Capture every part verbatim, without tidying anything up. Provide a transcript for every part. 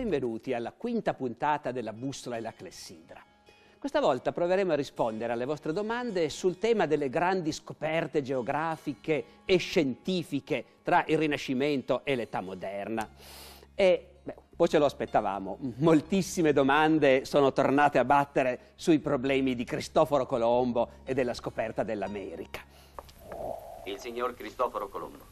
benvenuti alla quinta puntata della Bussola e la Clessidra. Questa volta proveremo a rispondere alle vostre domande sul tema delle grandi scoperte geografiche e scientifiche tra il Rinascimento e l'età moderna. E beh, un po' ce lo aspettavamo, moltissime domande sono tornate a battere sui problemi di Cristoforo Colombo e della scoperta dell'America. Il signor Cristoforo Colombo.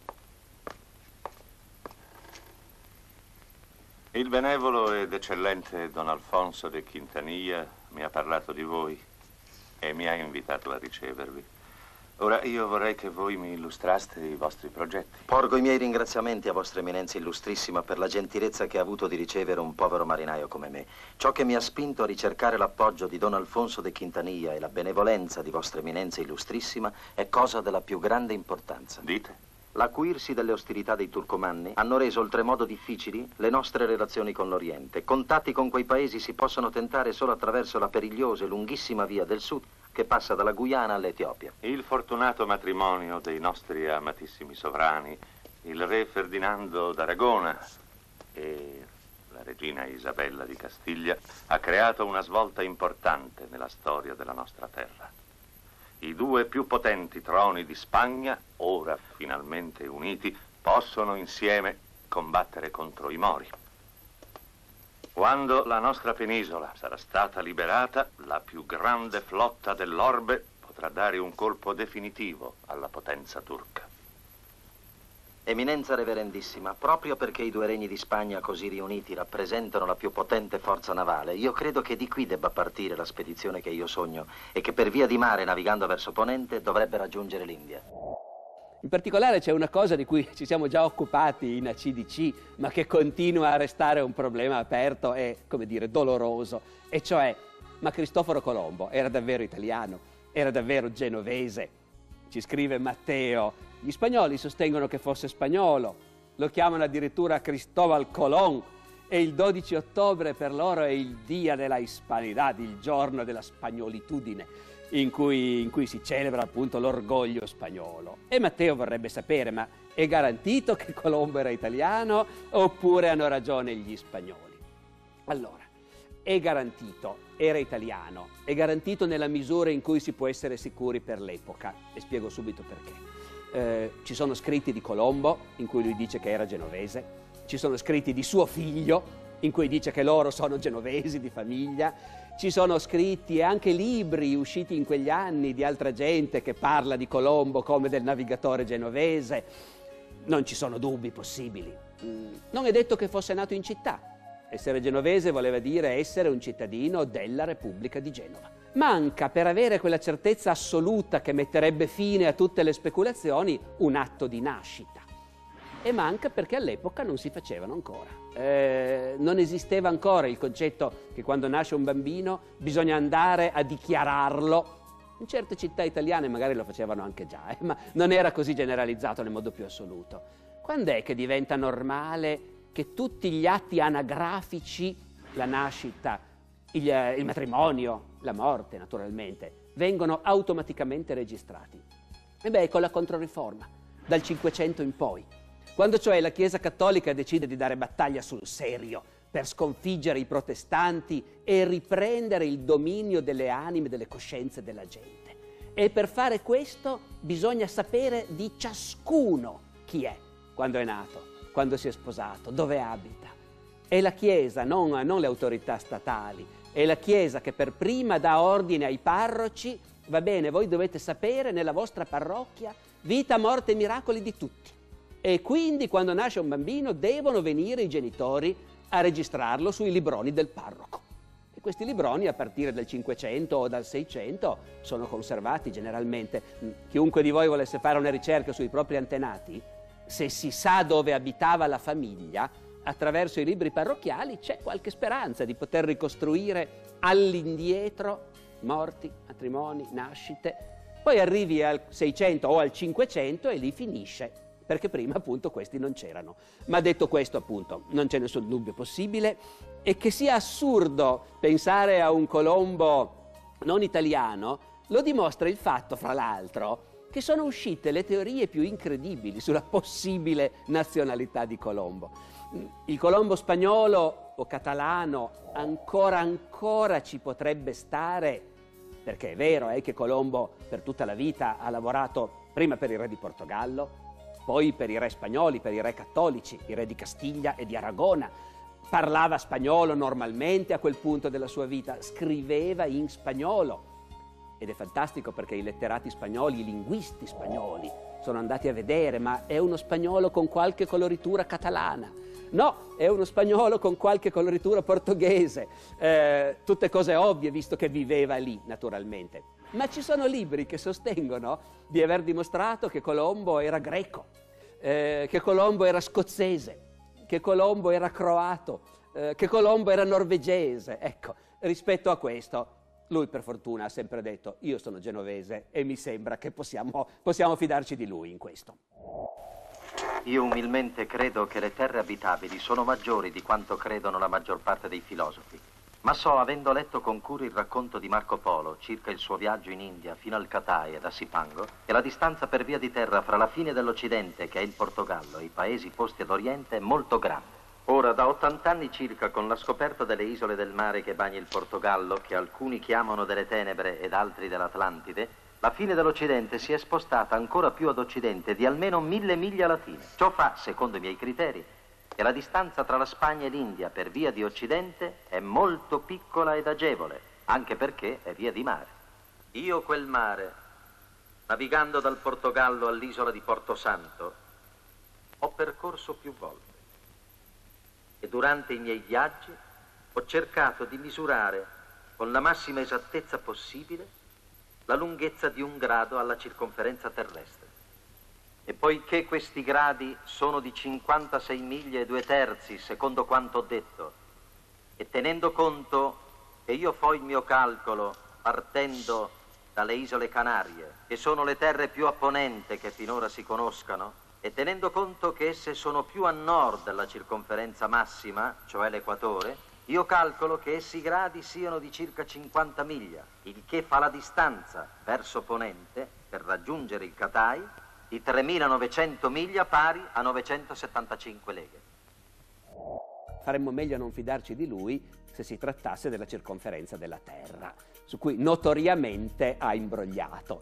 Il benevolo ed eccellente Don Alfonso de Quintanilla mi ha parlato di voi e mi ha invitato a ricevervi. Ora io vorrei che voi mi illustraste i vostri progetti. Porgo i miei ringraziamenti a vostra eminenza illustrissima per la gentilezza che ha avuto di ricevere un povero marinaio come me. Ciò che mi ha spinto a ricercare l'appoggio di Don Alfonso de Quintanilla e la benevolenza di vostra eminenza illustrissima è cosa della più grande importanza. Dite? L'acuirsi delle ostilità dei turcomanni hanno reso oltremodo difficili le nostre relazioni con l'Oriente. Contatti con quei paesi si possono tentare solo attraverso la perigliosa e lunghissima via del sud che passa dalla Guyana all'Etiopia. Il fortunato matrimonio dei nostri amatissimi sovrani, il re Ferdinando d'Aragona e la regina Isabella di Castiglia, ha creato una svolta importante nella storia della nostra terra. I due più potenti troni di Spagna, ora finalmente uniti, possono insieme combattere contro i Mori. Quando la nostra penisola sarà stata liberata, la più grande flotta dell'orbe potrà dare un colpo definitivo alla potenza turca. Eminenza reverendissima, proprio perché i due regni di Spagna così riuniti rappresentano la più potente forza navale, io credo che di qui debba partire la spedizione che io sogno e che per via di mare, navigando verso ponente, dovrebbe raggiungere l'India. In particolare c'è una cosa di cui ci siamo già occupati in A C D C, ma che continua a restare un problema aperto e, come dire, doloroso, e cioè, ma Cristoforo Colombo era davvero italiano? Era davvero genovese? Ci scrive Matteo. Gli spagnoli sostengono che fosse spagnolo, lo chiamano addirittura Cristóbal Colón e il dodici ottobre per loro è il Dia della Hispanidad, il giorno della spagnolitudine, in cui, in cui si celebra appunto l'orgoglio spagnolo. E Matteo vorrebbe sapere, ma è garantito che Colombo era italiano oppure hanno ragione gli spagnoli? Allora, è garantito, era italiano, è garantito nella misura in cui si può essere sicuri per l'epoca, e spiego subito perché. Eh, ci sono scritti di Colombo in cui lui dice che era genovese, ci sono scritti di suo figlio in cui dice che loro sono genovesi di famiglia, ci sono scritti e anche libri usciti in quegli anni di altra gente che parla di Colombo come del navigatore genovese. Non ci sono dubbi possibili. Non è detto che fosse nato in città. Essere genovese voleva dire essere un cittadino della Repubblica di Genova. Manca, per avere quella certezza assoluta che metterebbe fine a tutte le speculazioni, un atto di nascita. E manca perché all'epoca non si facevano ancora. Eh, non esisteva ancora il concetto che quando nasce un bambino bisogna andare a dichiararlo. In certe città italiane magari lo facevano anche già, eh, ma non era così generalizzato nel modo più assoluto. Quando è che diventa normale che tutti gli atti anagrafici, la nascita, il, il matrimonio, la morte naturalmente, vengono automaticamente registrati? E beh, con la Controriforma, dal Cinquecento in poi, quando cioè la Chiesa Cattolica decide di dare battaglia sul serio per sconfiggere i protestanti e riprendere il dominio delle anime, delle coscienze della gente. E per fare questo bisogna sapere di ciascuno chi è, quando è nato, quando si è sposato, dove abita. È la Chiesa, non, non le autorità statali, è la Chiesa che per prima dà ordine ai parroci: va bene, voi dovete sapere nella vostra parrocchia vita, morte e miracoli di tutti. E quindi quando nasce un bambino devono venire i genitori a registrarlo sui libroni del parroco. E questi libroni a partire dal Cinquecento o dal Seicento sono conservati generalmente. Chiunque di voi volesse fare una ricerca sui propri antenati, se si sa dove abitava la famiglia, attraverso i libri parrocchiali c'è qualche speranza di poter ricostruire all'indietro morti, matrimoni, nascite. Poi arrivi al Seicento o al Cinquecento e lì finisce, perché prima appunto questi non c'erano. Ma detto questo appunto non c'è nessun dubbio possibile, e che sia assurdo pensare a un Colombo non italiano lo dimostra il fatto, fra l'altro, che sono uscite le teorie più incredibili sulla possibile nazionalità di Colombo. Il Colombo spagnolo o catalano ancora ancora ci potrebbe stare, perché è vero eh, che Colombo per tutta la vita ha lavorato prima per il re di Portogallo, poi per i re spagnoli, per i re cattolici, i re di Castiglia e di Aragona. Parlava spagnolo normalmente a quel punto della sua vita, scriveva in spagnolo. Ed è fantastico perché i letterati spagnoli, i linguisti spagnoli, sono andati a vedere, ma è uno spagnolo con qualche coloritura catalana. No, è uno spagnolo con qualche coloritura portoghese. Eh, tutte cose ovvie, visto che viveva lì, naturalmente. Ma ci sono libri che sostengono di aver dimostrato che Colombo era greco, eh, che Colombo era scozzese, che Colombo era croato, eh, che Colombo era norvegese. Ecco, rispetto a questo, lui per fortuna ha sempre detto: io sono genovese e mi sembra che possiamo, possiamo fidarci di lui in questo. Io umilmente credo che le terre abitabili sono maggiori di quanto credono la maggior parte dei filosofi. Ma so, avendo letto con cura il racconto di Marco Polo circa il suo viaggio in India fino al Cathay e da Sipango, che la distanza per via di terra fra la fine dell'Occidente, che è il Portogallo, e i paesi posti ad Oriente è molto grande. Ora, da ottanta anni circa, con la scoperta delle isole del mare che bagna il Portogallo, che alcuni chiamano delle Tenebre ed altri dell'Atlantide, la fine dell'Occidente si è spostata ancora più ad occidente di almeno mille miglia latine. Ciò fa, secondo i miei criteri, che la distanza tra la Spagna e l'India per via di occidente è molto piccola ed agevole, anche perché è via di mare. Io quel mare, navigando dal Portogallo all'isola di Porto Santo, ho percorso più volte. E durante i miei viaggi ho cercato di misurare con la massima esattezza possibile la lunghezza di un grado alla circonferenza terrestre. E poiché questi gradi sono di cinquantasei miglia e due terzi, secondo quanto ho detto, e tenendo conto che io fo il mio calcolo partendo dalle isole Canarie, che sono le terre più a ponente che finora si conoscano, e tenendo conto che esse sono più a nord della circonferenza massima, cioè l'equatore, io calcolo che essi gradi siano di circa cinquanta miglia, il che fa la distanza verso ponente per raggiungere il Cathay di tremilanovecento miglia, pari a novecentosettantacinque leghe. Faremmo meglio a non fidarci di lui se si trattasse della circonferenza della Terra, su cui notoriamente ha imbrogliato.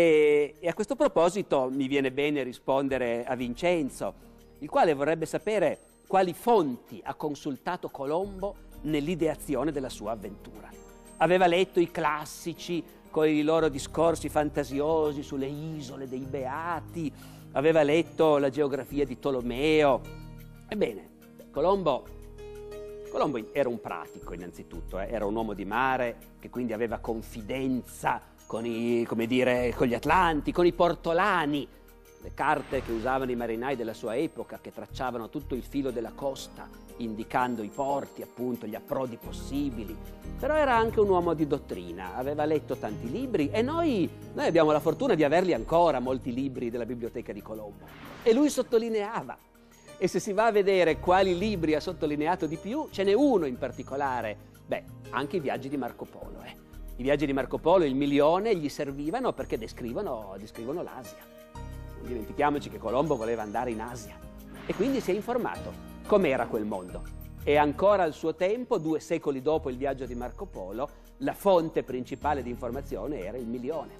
E, e a questo proposito mi viene bene rispondere a Vincenzo, il quale vorrebbe sapere quali fonti ha consultato Colombo nell'ideazione della sua avventura. Aveva letto i classici con i loro discorsi fantasiosi sulle isole dei Beati, aveva letto la geografia di Tolomeo. Ebbene, Colombo, Colombo era un pratico innanzitutto, eh? Era un uomo di mare che quindi aveva confidenza con i, come dire, con gli Atlanti, con i portolani, le carte che usavano i marinai della sua epoca, che tracciavano tutto il filo della costa, indicando i porti, appunto, gli approdi possibili. Però era anche un uomo di dottrina, aveva letto tanti libri e noi, noi abbiamo la fortuna di averli ancora, molti libri della biblioteca di Colombo. E lui sottolineava. E se si va a vedere quali libri ha sottolineato di più, ce n'è uno in particolare. Beh, anche i viaggi di Marco Polo. Eh. I viaggi di Marco Polo, il milione, gli servivano perché descrivono, descrivono l'Asia. Non dimentichiamoci che Colombo voleva andare in Asia e quindi si è informato com'era quel mondo. E ancora al suo tempo, due secoli dopo il viaggio di Marco Polo, la fonte principale di informazione era il milione.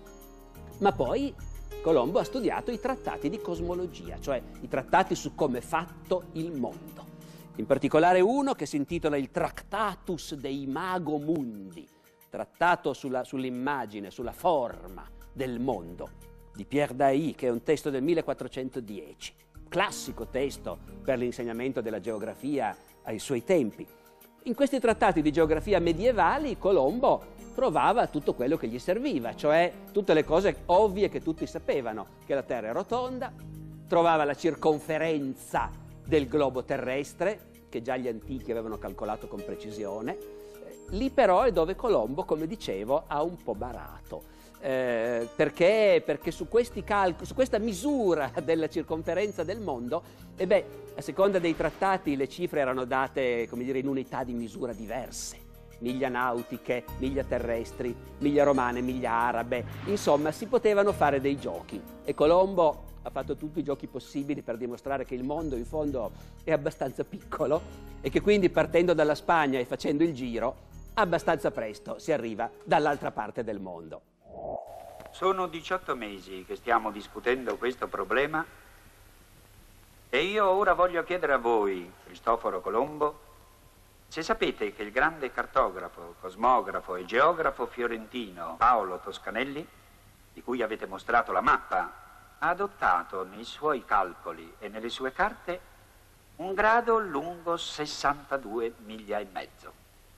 Ma poi Colombo ha studiato i trattati di cosmologia, cioè i trattati su come è fatto il mondo. In particolare uno che si intitola il Tractatus de Imago Mundi, trattato sulla, sull'immagine, sulla forma del mondo, di Pierre Dailly, che è un testo del millequattrocentodieci, classico testo per l'insegnamento della geografia ai suoi tempi. In questi trattati di geografia medievali Colombo trovava tutto quello che gli serviva, cioè tutte le cose ovvie che tutti sapevano, che la Terra è rotonda, trovava la circonferenza del globo terrestre, che già gli antichi avevano calcolato con precisione. Lì però è dove Colombo, come dicevo, ha un po' barato. Eh, perché? Perché su questi calcoli, su questa misura della circonferenza del mondo, e beh, a seconda dei trattati le cifre erano date, come dire, in unità di misura diverse. Miglia nautiche, miglia terrestri, miglia romane, miglia arabe, insomma si potevano fare dei giochi e Colombo ha fatto tutti i giochi possibili per dimostrare che il mondo in fondo è abbastanza piccolo e che quindi partendo dalla Spagna e facendo il giro, abbastanza presto si arriva dall'altra parte del mondo. Sono diciotto mesi che stiamo discutendo questo problema e io ora voglio chiedere a voi, Cristoforo Colombo, se sapete che il grande cartografo, cosmografo e geografo fiorentino Paolo Toscanelli, di cui avete mostrato la mappa, ha adottato nei suoi calcoli e nelle sue carte un grado lungo sessantadue miglia e mezzo.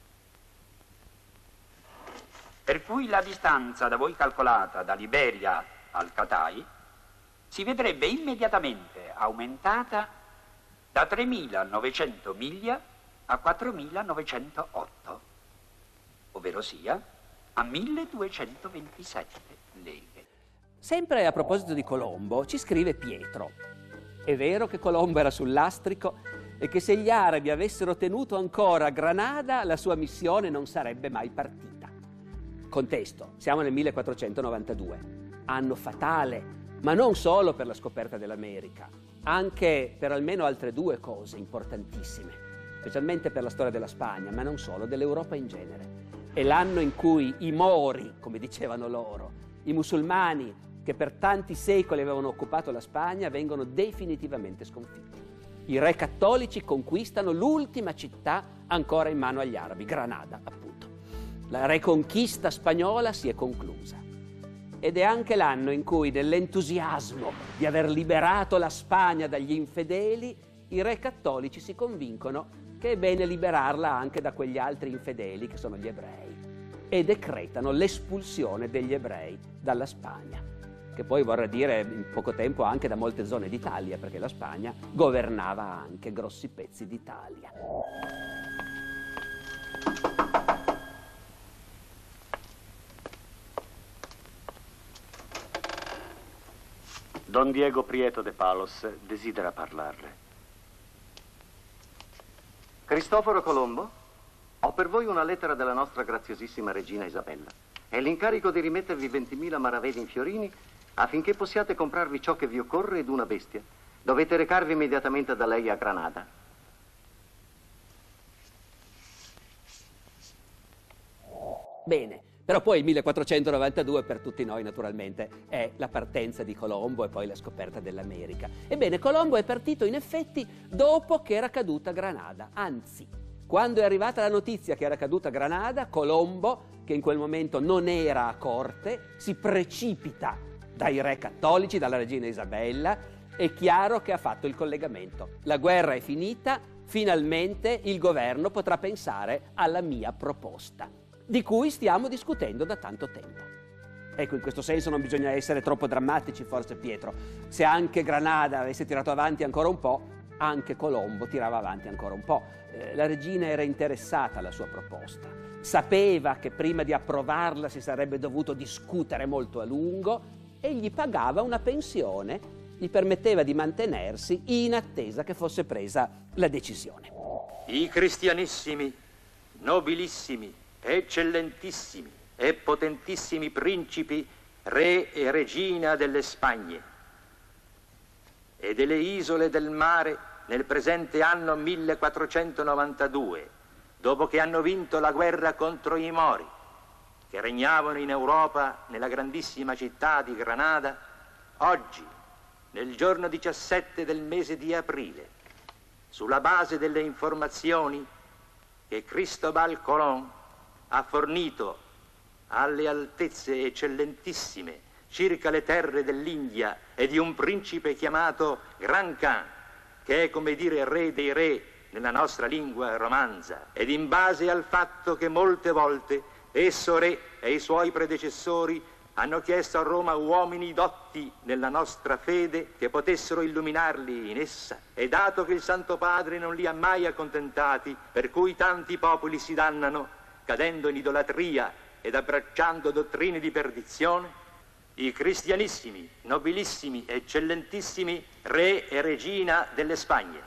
Per cui la distanza da voi calcolata da Liberia al Catai si vedrebbe immediatamente aumentata da tremilanovecento miglia a quattromilanovecentotto, ovvero sia a milleduecentoventisette leghe. Sempre a proposito di Colombo, ci scrive Pietro. È vero che Colombo era sul lastrico e che se gli arabi avessero tenuto ancora Granada, la sua missione non sarebbe mai partita. Contesto, siamo nel millequattrocentonovantadue, anno fatale, ma non solo per la scoperta dell'America, anche per almeno altre due cose importantissime, specialmente per la storia della Spagna, ma non solo, dell'Europa in genere. È l'anno in cui i Mori, come dicevano loro, i musulmani che per tanti secoli avevano occupato la Spagna, vengono definitivamente sconfitti. I re cattolici conquistano l'ultima città ancora in mano agli arabi, Granada, appunto. La reconquista spagnola si è conclusa. Ed è anche l'anno in cui, nell'entusiasmo di aver liberato la Spagna dagli infedeli, i re cattolici si convincono che è bene liberarla anche da quegli altri infedeli che sono gli ebrei e decretano l'espulsione degli ebrei dalla Spagna, che poi vorrà dire in poco tempo anche da molte zone d'Italia, perché la Spagna governava anche grossi pezzi d'Italia. Don Diego Prieto de Palos desidera parlarle. Cristoforo Colombo, ho per voi una lettera della nostra graziosissima regina Isabella e l'incarico di rimettervi ventimila maravedi in fiorini affinché possiate comprarvi ciò che vi occorre ed una bestia. Dovete recarvi immediatamente da lei a Granada. Bene. Però poi il millequattrocentonovantadue per tutti noi naturalmente è la partenza di Colombo e poi la scoperta dell'America. Ebbene, Colombo è partito in effetti dopo che era caduta Granada, anzi, quando è arrivata la notizia che era caduta Granada, Colombo, che in quel momento non era a corte, si precipita dai re cattolici, dalla regina Isabella, è chiaro che ha fatto il collegamento. La guerra è finita, finalmente il governo potrà pensare alla mia proposta, di cui stiamo discutendo da tanto tempo. Ecco, in questo senso non bisogna essere troppo drammatici, forse, Pietro. Se anche Granada avesse tirato avanti ancora un po', anche Colombo tirava avanti ancora un po'. Eh, la regina era interessata alla sua proposta. Sapeva che prima di approvarla si sarebbe dovuto discutere molto a lungo e gli pagava una pensione, gli permetteva di mantenersi in attesa che fosse presa la decisione. I cristianissimi, nobilissimi, eccellentissimi e potentissimi principi, re e regina delle Spagne e delle isole del mare nel presente anno millequattrocentonovantadue, dopo che hanno vinto la guerra contro i Mori, che regnavano in Europa nella grandissima città di Granada, oggi, nel giorno diciassette del mese di aprile, sulla base delle informazioni che Cristobal Colón ha fornito alle altezze eccellentissime circa le terre dell'India e di un principe chiamato Gran Khan, che è come dire re dei re nella nostra lingua romanza, ed in base al fatto che molte volte esso re e i suoi predecessori hanno chiesto a Roma uomini dotti nella nostra fede che potessero illuminarli in essa, e dato che il Santo Padre non li ha mai accontentati, per cui tanti popoli si dannano, cadendo in idolatria ed abbracciando dottrine di perdizione, i cristianissimi, nobilissimi, eccellentissimi re e regina delle Spagne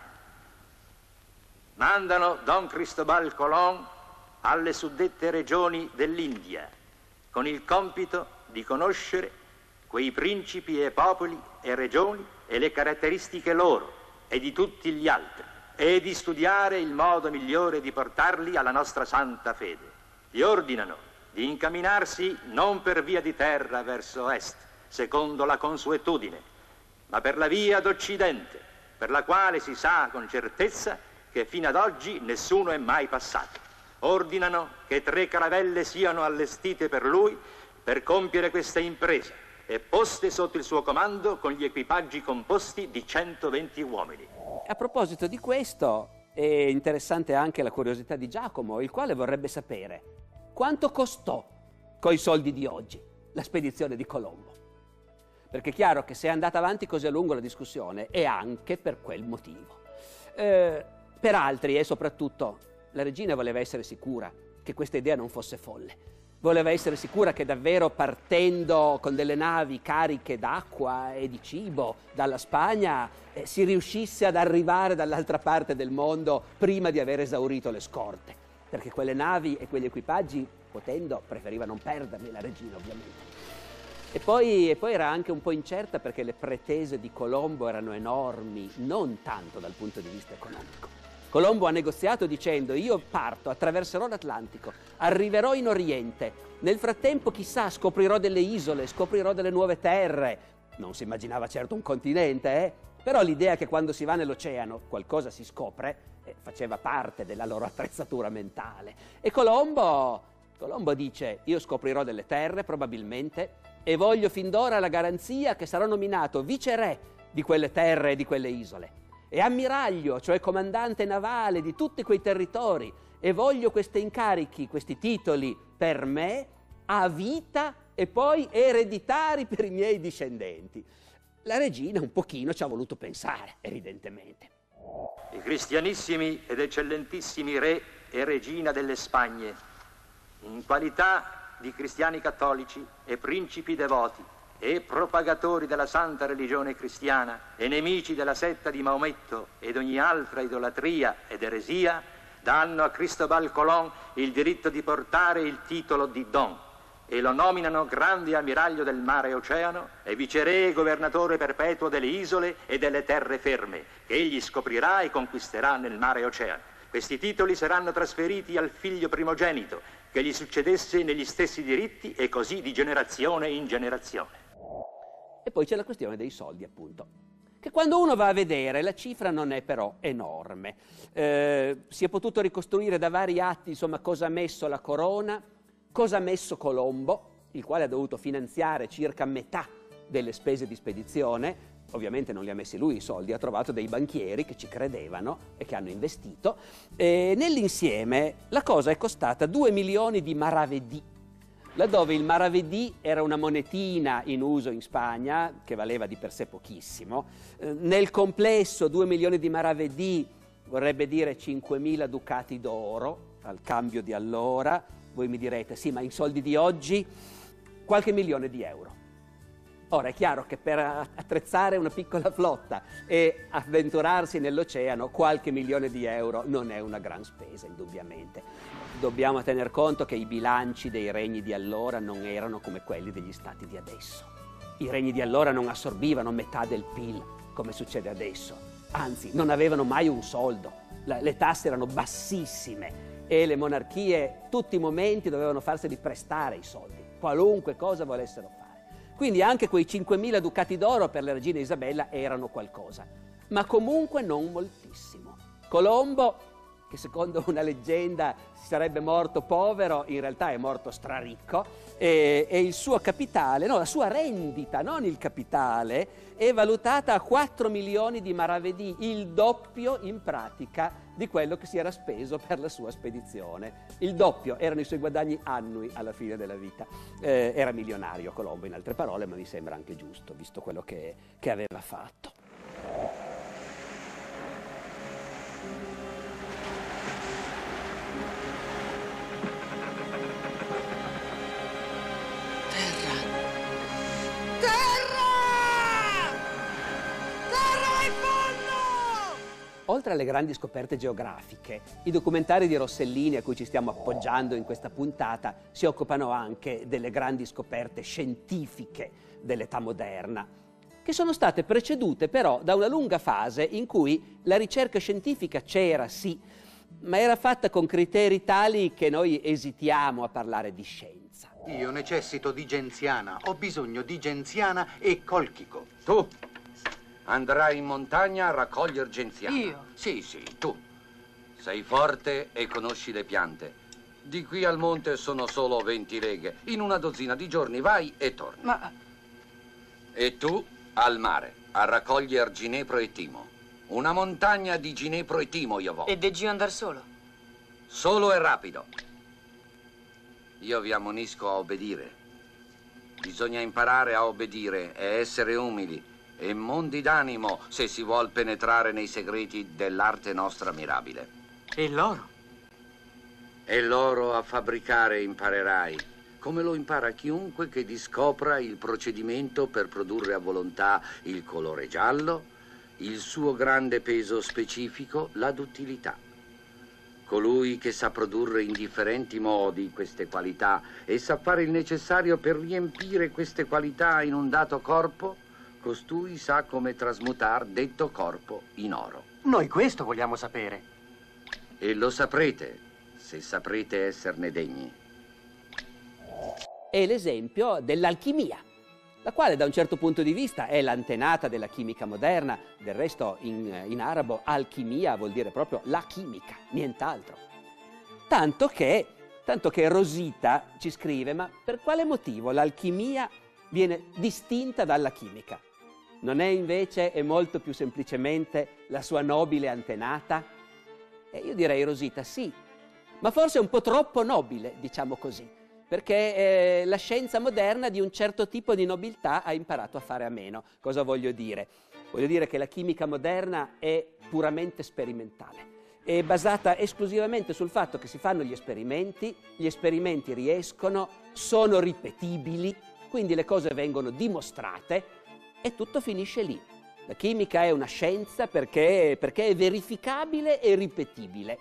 mandano Don Cristobal Colón alle suddette regioni dell'India con il compito di conoscere quei principi e popoli e regioni e le caratteristiche loro e di tutti gli altri, e di studiare il modo migliore di portarli alla nostra santa fede. Gli ordinano di incamminarsi non per via di terra verso est, secondo la consuetudine, ma per la via d'Occidente, per la quale si sa con certezza che fino ad oggi nessuno è mai passato. Ordinano che tre caravelle siano allestite per lui per compiere questa impresa e poste sotto il suo comando con gli equipaggi composti di centoventi uomini. A proposito di questo, è interessante anche la curiosità di Giacomo, il quale vorrebbe sapere quanto costò coi soldi di oggi la spedizione di Colombo. Perché è chiaro che se è andata avanti così a lungo la discussione è anche per quel motivo. Eh, per altri e soprattutto la regina voleva essere sicura che questa idea non fosse folle. Voleva essere sicura che davvero partendo con delle navi cariche d'acqua e di cibo dalla Spagna eh, si riuscisse ad arrivare dall'altra parte del mondo prima di aver esaurito le scorte. Perché quelle navi e quegli equipaggi, potendo, preferiva non perderli, la regina ovviamente. E poi, e poi era anche un po' incerta perché le pretese di Colombo erano enormi, non tanto dal punto di vista economico. Colombo ha negoziato dicendo: io parto, attraverserò l'Atlantico, arriverò in Oriente, nel frattempo chissà scoprirò delle isole, scoprirò delle nuove terre. Non si immaginava certo un continente, eh? Però l'idea che quando si va nell'oceano qualcosa si scopre eh, faceva parte della loro attrezzatura mentale. E Colombo, Colombo dice: io scoprirò delle terre probabilmente e voglio fin d'ora la garanzia che sarò nominato viceré di quelle terre e di quelle isole. E ammiraglio, cioè comandante navale di tutti quei territori, e voglio questi incarichi, questi titoli per me a vita e poi ereditari per i miei discendenti. La regina un pochino ci ha voluto pensare, evidentemente. I cristianissimi ed eccellentissimi re e regina delle Spagne, in qualità di cristiani cattolici e principi devoti, e propagatori della santa religione cristiana e nemici della setta di Maometto ed ogni altra idolatria ed eresia, danno a Cristobal Colón il diritto di portare il titolo di Don e lo nominano grande ammiraglio del mare e oceano e viceré e governatore perpetuo delle isole e delle terre ferme, che egli scoprirà e conquisterà nel mare e oceano. Questi titoli saranno trasferiti al figlio primogenito, che gli succedesse negli stessi diritti e così di generazione in generazione. E poi c'è la questione dei soldi, appunto, che quando uno va a vedere la cifra non è però enorme. Eh, si è potuto ricostruire da vari atti, insomma, cosa ha messo la corona, cosa ha messo Colombo, il quale ha dovuto finanziare circa metà delle spese di spedizione. Ovviamente non li ha messi lui i soldi, ha trovato dei banchieri che ci credevano e che hanno investito. E nell'insieme la cosa è costata due milioni di maravedì, laddove il maravedì era una monetina in uso in Spagna, che valeva di per sé pochissimo. Eh, nel complesso due milioni di maravedì vorrebbe dire cinquemila ducati d'oro, al cambio di allora. Voi mi direte, sì, ma in soldi di oggi qualche milione di euro. Ora è chiaro che per attrezzare una piccola flotta e avventurarsi nell'oceano qualche milione di euro non è una gran spesa, indubbiamente. Dobbiamo tener conto che i bilanci dei regni di allora non erano come quelli degli stati di adesso. I regni di allora non assorbivano metà del P I L, come succede adesso. Anzi, non avevano mai un soldo. Le tasse erano bassissime e le monarchie tutti i momenti dovevano farseli prestare i soldi, qualunque cosa volessero fare. Quindi anche quei cinquemila ducati d'oro per la regina Isabella erano qualcosa, ma comunque non moltissimo. Colombo, che secondo una leggenda si sarebbe morto povero, in realtà è morto straricco, e, e il suo capitale, no, la sua rendita, non il capitale, è valutata a quattro milioni di maravedì, il doppio in pratica di quello che si era speso per la sua spedizione. Il doppio erano i suoi guadagni annui alla fine della vita. Eh, era milionario Colombo, in altre parole, ma mi sembra anche giusto, visto quello che, che aveva fatto. Oltre alle grandi scoperte geografiche, i documentari di Rossellini a cui ci stiamo appoggiando in questa puntata si occupano anche delle grandi scoperte scientifiche dell'età moderna. che sono state precedute però da una lunga fase in cui la ricerca scientifica c'era, sì, ma era fatta con criteri tali che noi esitiamo a parlare di scienza. Io necessito di genziana, ho bisogno di genziana e colchico. Tu andrai in montagna a raccogliere genziana. Io? Sì, sì, tu. Sei forte e conosci le piante. Di qui al monte sono solo venti leghe. In una dozzina di giorni vai e torni. Ma... E tu al mare a raccogliere ginepro e timo. Una montagna di ginepro e timo io voglio. E deggio andar solo? Solo e rapido. Io vi ammonisco a obbedire. Bisogna imparare a obbedire e essere umili e mondi d'animo se si vuol penetrare nei segreti dell'arte nostra mirabile. E l'oro? E l'oro a fabbricare imparerai, come lo impara chiunque che discopra il procedimento per produrre a volontà il colore giallo, il suo grande peso specifico, la duttilità. Colui che sa produrre in differenti modi queste qualità e sa fare il necessario per riempire queste qualità in un dato corpo, costui sa come trasmutar detto corpo in oro. Noi questo vogliamo sapere. E lo saprete, se saprete esserne degni. È l'esempio dell'alchimia, la quale da un certo punto di vista è l'antenata della chimica moderna. Del resto in, in arabo alchimia vuol dire proprio la chimica, nient'altro. Tanto che, tanto che Rosita ci scrive: ma per quale motivo l'alchimia viene distinta dalla chimica? Non è invece e molto più semplicemente la sua nobile antenata? E io direi, Rosita, sì, ma forse un po' troppo nobile, diciamo così, perché eh, la scienza moderna di un certo tipo di nobiltà ha imparato a fare a meno. Cosa voglio dire? Voglio dire che la chimica moderna è puramente sperimentale, è basata esclusivamente sul fatto che si fanno gli esperimenti, gli esperimenti riescono, sono ripetibili, quindi le cose vengono dimostrate e tutto finisce lì. La chimica è una scienza perché, perché è verificabile e ripetibile.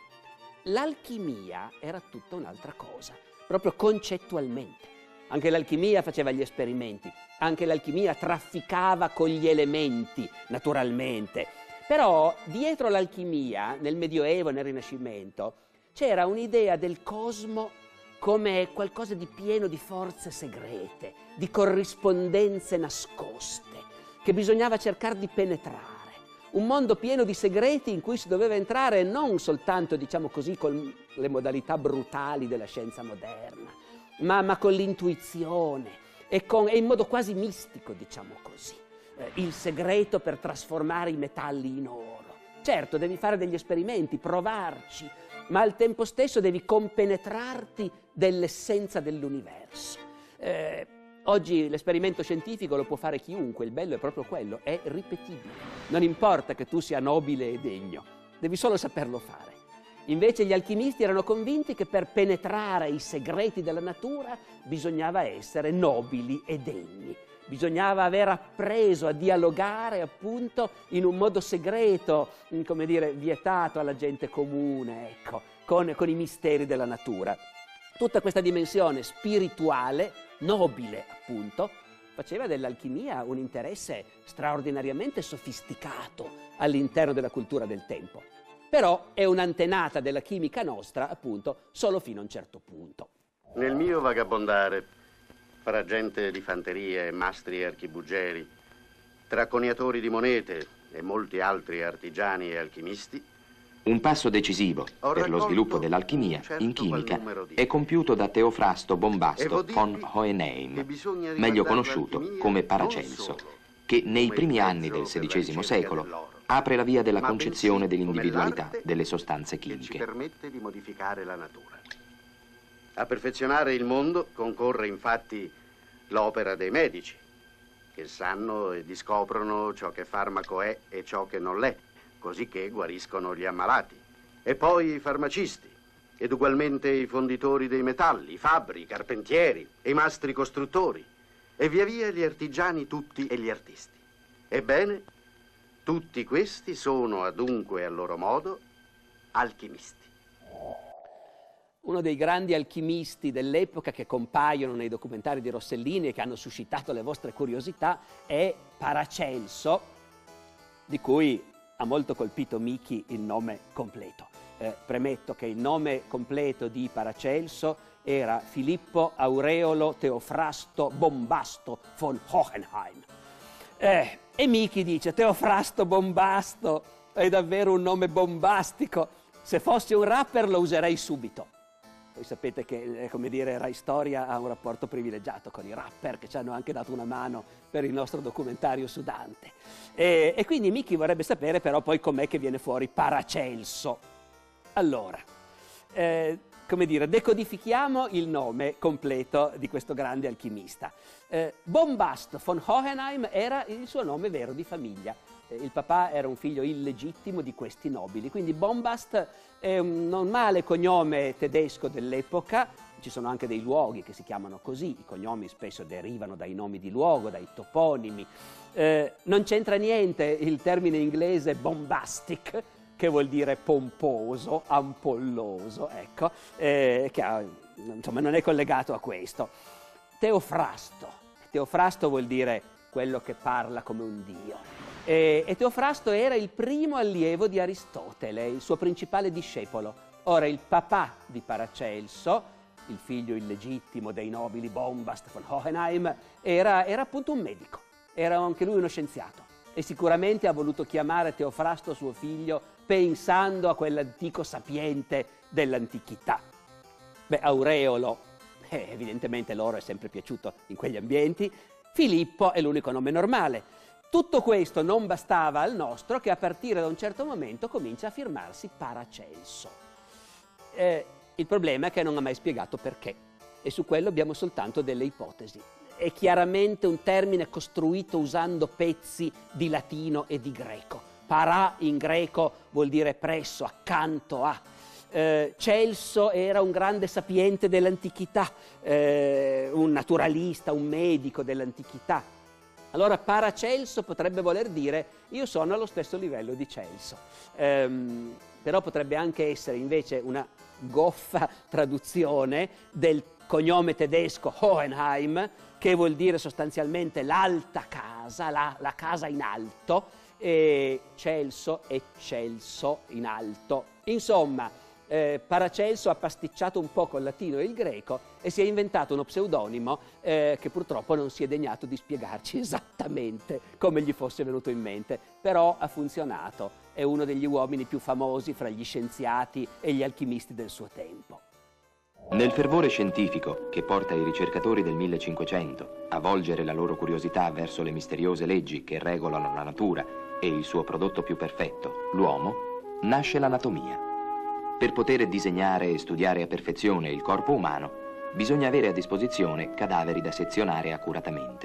L'alchimia era tutta un'altra cosa, proprio concettualmente. Anche l'alchimia faceva gli esperimenti, anche l'alchimia trafficava con gli elementi, naturalmente. Però dietro l'alchimia, nel Medioevo e nel Rinascimento, c'era un'idea del cosmo come qualcosa di pieno di forze segrete, di corrispondenze nascoste, che bisognava cercare di penetrare. Un mondo pieno di segreti in cui si doveva entrare non soltanto, diciamo così, con le modalità brutali della scienza moderna, ma, ma con l'intuizione e, con, e in modo quasi mistico, diciamo così. Eh, il segreto per trasformare i metalli in oro. Certo, devi fare degli esperimenti, provarci, ma al tempo stesso devi compenetrarti dell'essenza dell'universo. Eh, Oggi l'esperimento scientifico lo può fare chiunque, il bello è proprio quello, è ripetibile. Non importa che tu sia nobile e degno, devi solo saperlo fare. Invece gli alchimisti erano convinti che per penetrare i segreti della natura bisognava essere nobili e degni. Bisognava aver appreso a dialogare appunto in un modo segreto, come dire, vietato alla gente comune, ecco, con, con i misteri della natura. Tutta questa dimensione spirituale, nobile appunto, faceva dell'alchimia un interesse straordinariamente sofisticato all'interno della cultura del tempo. Però è un'antenata della chimica nostra, appunto, solo fino a un certo punto. Nel mio vagabondare, fra gente di fanteria e mastri e archibugieri, tra coniatori di monete e molti altri artigiani e alchimisti, un passo decisivo per lo sviluppo dell'alchimia certo in chimica è compiuto da Teofrasto Bombasto von Hohenheim, meglio conosciuto come Paracelso, che nei primi anni del sedicesimo secolo apre la via della concezione dell'individualità delle sostanze chimiche. Ci permette di modificare la natura. A perfezionare il mondo concorre infatti l'opera dei medici, che sanno e discoprono ciò che farmaco è e ciò che non l'è, così che guariscono gli ammalati. E poi i farmacisti, ed ugualmente i fonditori dei metalli, i fabbri, i carpentieri e i mastri costruttori, e via via gli artigiani tutti e gli artisti. Ebbene, tutti questi sono adunque a loro modo alchimisti. uno dei grandi alchimisti dell'epoca che compaiono nei documentari di Rossellini e che hanno suscitato le vostre curiosità è Paracelso, di cui ha molto colpito Miki il nome completo. Eh, premetto che il nome completo di Paracelso era Filippo Aureolo Teofrasto Bombasto von Hohenheim. Eh, e Miki dice: Teofrasto Bombasto è davvero un nome bombastico, se fossi un rapper lo userei subito. Voi sapete che, come dire, Rai Storia ha un rapporto privilegiato con i rapper che ci hanno anche dato una mano per il nostro documentario su Dante. E, e quindi Miki vorrebbe sapere però poi com'è che viene fuori Paracelso. Allora, eh, come dire, decodifichiamo il nome completo di questo grande alchimista. Eh, Bombast von Hohenheim era il suo nome vero di famiglia. Eh, il papà era un figlio illegittimo di questi nobili, quindi Bombast è un normale cognome tedesco dell'epoca. Ci sono anche dei luoghi che si chiamano così, i cognomi spesso derivano dai nomi di luogo, dai toponimi. Eh, non c'entra niente il termine inglese bombastic, che vuol dire pomposo, ampolloso, ecco, eh, che ha, insomma non è collegato a questo. Teofrasto, Teofrasto vuol dire quello che parla come un dio. E, e Teofrasto era il primo allievo di Aristotele, il suo principale discepolo. Ora il papà di Paracelso, il figlio illegittimo dei nobili Bombast von Hohenheim, era, era appunto un medico, era anche lui uno scienziato. E sicuramente ha voluto chiamare Teofrasto suo figlio pensando a quell'antico sapiente dell'antichità. Beh, Aureolo, eh, evidentemente loro è sempre piaciuto in quegli ambienti. Filippo è l'unico nome normale. Tutto questo non bastava al nostro, che a partire da un certo momento comincia a firmarsi Paracelso. Eh, il problema è che non ha mai spiegato perché, e su quello abbiamo soltanto delle ipotesi. È chiaramente un termine costruito usando pezzi di latino e di greco. Para in greco vuol dire presso, accanto a. Eh, Celso era un grande sapiente dell'antichità, eh, un naturalista, un medico dell'antichità. Allora Paracelso potrebbe voler dire io sono allo stesso livello di Celso. Ehm, però potrebbe anche essere invece una goffa traduzione del cognome tedesco Hohenheim, che vuol dire sostanzialmente l'alta casa, la, la casa in alto, e Celso eccelso in alto. Insomma, eh, Paracelso ha pasticciato un po' col latino e il greco e si è inventato uno pseudonimo eh, che purtroppo non si è degnato di spiegarci esattamente come gli fosse venuto in mente, però ha funzionato. È uno degli uomini più famosi fra gli scienziati e gli alchimisti del suo tempo. Nel fervore scientifico che porta i ricercatori del millecinquecento a volgere la loro curiosità verso le misteriose leggi che regolano la natura e il suo prodotto più perfetto, l'uomo, nasce l'anatomia. Per poter disegnare e studiare a perfezione il corpo umano, bisogna avere a disposizione cadaveri da sezionare accuratamente.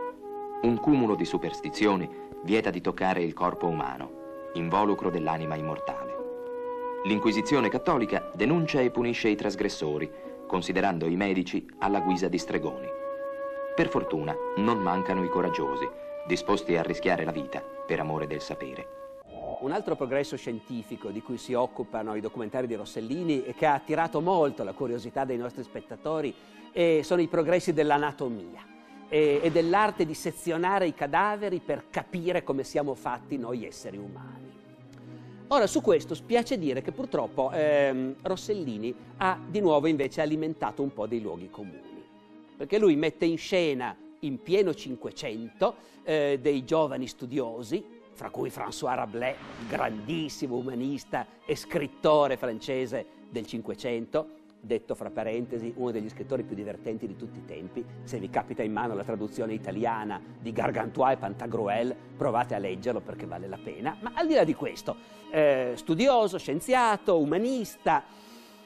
Un cumulo di superstizioni vieta di toccare il corpo umano, involucro dell'anima immortale. L'Inquisizione cattolica denuncia e punisce i trasgressori, considerando i medici alla guisa di stregoni. Per fortuna non mancano i coraggiosi, disposti a rischiare la vita per amore del sapere. Un altro progresso scientifico di cui si occupano i documentari di Rossellini e che ha attirato molto la curiosità dei nostri spettatori eh, sono i progressi dell'anatomia e, e dell'arte di sezionare i cadaveri per capire come siamo fatti noi esseri umani. Ora, su questo spiace dire che purtroppo ehm, Rossellini ha di nuovo invece alimentato un po' dei luoghi comuni, perché lui mette in scena in pieno Cinquecento eh, dei giovani studiosi, fra cui François Rabelais, grandissimo umanista e scrittore francese del Cinquecento, detto fra parentesi uno degli scrittori più divertenti di tutti i tempi. Se vi capita in mano la traduzione italiana di Gargantua e Pantagruel, provate a leggerlo perché vale la pena. Ma al di là di questo, eh, studioso, scienziato, umanista,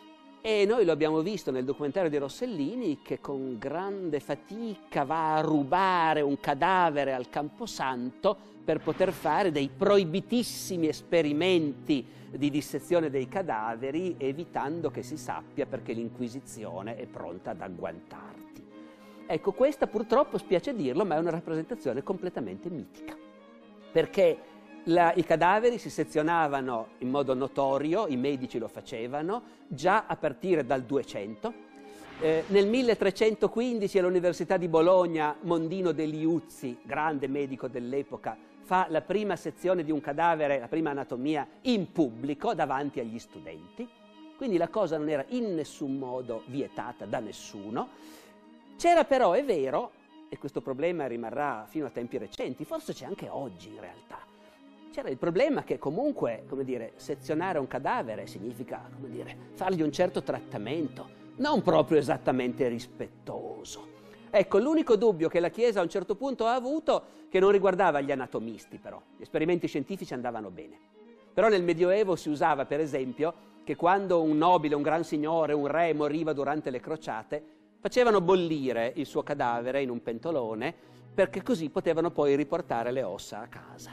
e noi lo abbiamo visto nel documentario di Rossellini che con grande fatica va a rubare un cadavere al Camposanto per poter fare dei proibitissimi esperimenti di dissezione dei cadaveri, evitando che si sappia, perché l'Inquisizione è pronta ad agguantarti. Ecco, questa purtroppo, spiace dirlo, ma è una rappresentazione completamente mitica, perché La, I cadaveri si sezionavano in modo notorio, i medici lo facevano, già a partire dal duecento. Eh, nel milletrecentoquindici all'Università di Bologna Mondino De Liuzzi, grande medico dell'epoca, fa la prima sezione di un cadavere, la prima anatomia, in pubblico, davanti agli studenti. Quindi la cosa non era in nessun modo vietata da nessuno. C'era però, è vero, e questo problema rimarrà fino a tempi recenti, forse c'è anche oggi in realtà, c'era il problema che comunque, come dire, sezionare un cadavere significa, come dire, fargli un certo trattamento, non proprio esattamente rispettoso. Ecco, l'unico dubbio che la Chiesa a un certo punto ha avuto, che non riguardava gli anatomisti però, gli esperimenti scientifici andavano bene. Però nel Medioevo si usava, per esempio, che quando un nobile, un gran signore, un re moriva durante le crociate, facevano bollire il suo cadavere in un pentolone, perché così potevano poi riportare le ossa a casa.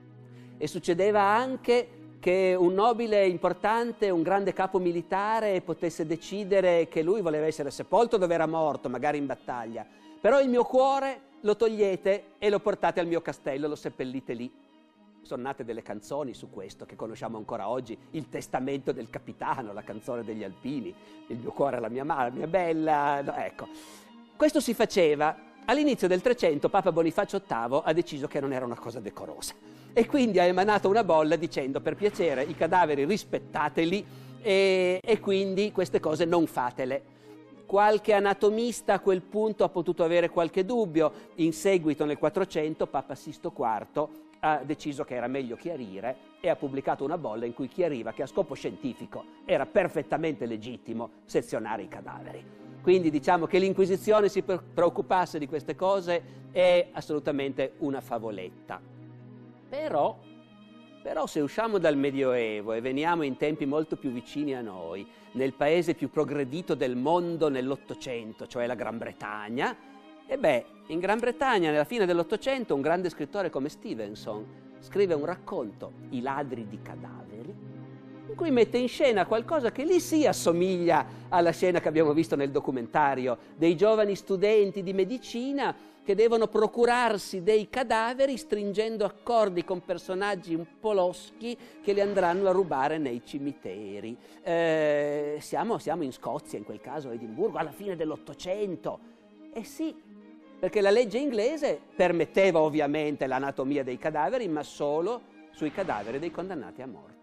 E succedeva anche che un nobile importante, un grande capo militare, potesse decidere che lui voleva essere sepolto dove era morto, magari in battaglia. Però il mio cuore lo togliete e lo portate al mio castello, lo seppellite lì. Sono nate delle canzoni su questo che conosciamo ancora oggi, il testamento del capitano, la canzone degli alpini, il mio cuore alla mia mala, mia bella, no, ecco. Questo si faceva. All'inizio del Trecento Papa Bonifacio ottavo ha deciso che non era una cosa decorosa e quindi ha emanato una bolla dicendo: per piacere, i cadaveri rispettateli e, e quindi queste cose non fatele. Qualche anatomista a quel punto ha potuto avere qualche dubbio. In seguito, nel quattrocento, Papa Sisto quarto ha deciso che era meglio chiarire e ha pubblicato una bolla in cui chiariva che a scopo scientifico era perfettamente legittimo sezionare i cadaveri. Quindi diciamo che l'Inquisizione si preoccupasse di queste cose è assolutamente una favoletta. Però, però se usciamo dal Medioevo e veniamo in tempi molto più vicini a noi, nel paese più progredito del mondo nell'Ottocento, cioè la Gran Bretagna, e beh, in Gran Bretagna nella fine dell'Ottocento un grande scrittore come Stevenson scrive un racconto, I ladri di cadaveri, in cui mette in scena qualcosa che lì sì assomiglia alla scena che abbiamo visto nel documentario, dei giovani studenti di medicina che devono procurarsi dei cadaveri stringendo accordi con personaggi un po' loschi che li andranno a rubare nei cimiteri. Eh, siamo, siamo in Scozia, in quel caso a Edimburgo, alla fine dell'Ottocento. Eh sì, perché la legge inglese permetteva ovviamente l'anatomia dei cadaveri, ma solo sui cadaveri dei condannati a morte.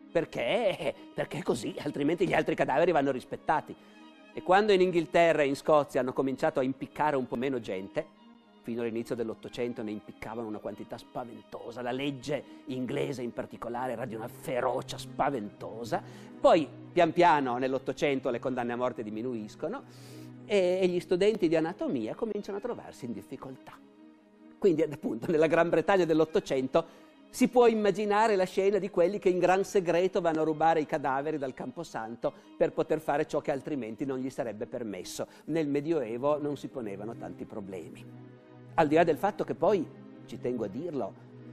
Perché? Perché così, altrimenti gli altri cadaveri vanno rispettati. E quando in Inghilterra e in Scozia hanno cominciato a impiccare un po' meno gente, fino all'inizio dell'Ottocento ne impiccavano una quantità spaventosa, la legge inglese in particolare era di una ferocia spaventosa, poi pian piano nell'Ottocento le condanne a morte diminuiscono e, e gli studenti di anatomia cominciano a trovarsi in difficoltà. Quindi appunto nella Gran Bretagna dell'Ottocento si può immaginare la scena di quelli che in gran segreto vanno a rubare i cadaveri dal Camposanto per poter fare ciò che altrimenti non gli sarebbe permesso. Nel Medioevo non si ponevano tanti problemi. Al di là del fatto che poi, ci tengo a dirlo,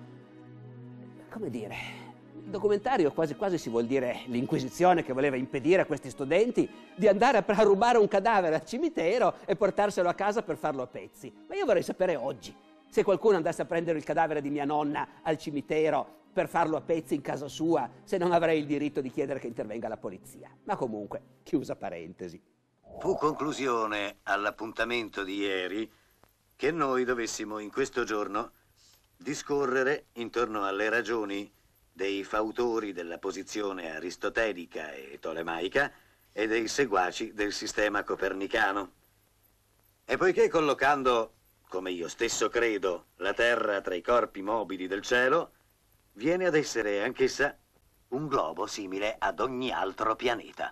come dire, il documentario quasi quasi si vuol dire l'Inquisizione che voleva impedire a questi studenti di andare a, a rubare un cadavere al cimitero e portarselo a casa per farlo a pezzi. Ma io vorrei sapere oggi, se qualcuno andasse a prendere il cadavere di mia nonna al cimitero per farlo a pezzi in casa sua, se non avrei il diritto di chiedere che intervenga la polizia. Ma comunque, chiusa parentesi. Fu conclusione all'appuntamento di ieri che noi dovessimo in questo giorno discorrere intorno alle ragioni dei fautori della posizione aristotelica e tolemaica e dei seguaci del sistema copernicano. E poiché collocando, come io stesso credo, la Terra tra i corpi mobili del cielo, viene ad essere anch'essa un globo simile ad ogni altro pianeta.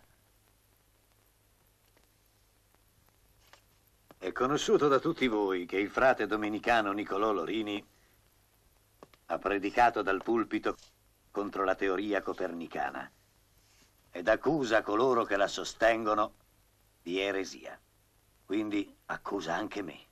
È conosciuto da tutti voi che il frate domenicano Nicolò Lorini ha predicato dal pulpito contro la teoria copernicana ed accusa coloro che la sostengono di eresia. Quindi accusa anche me.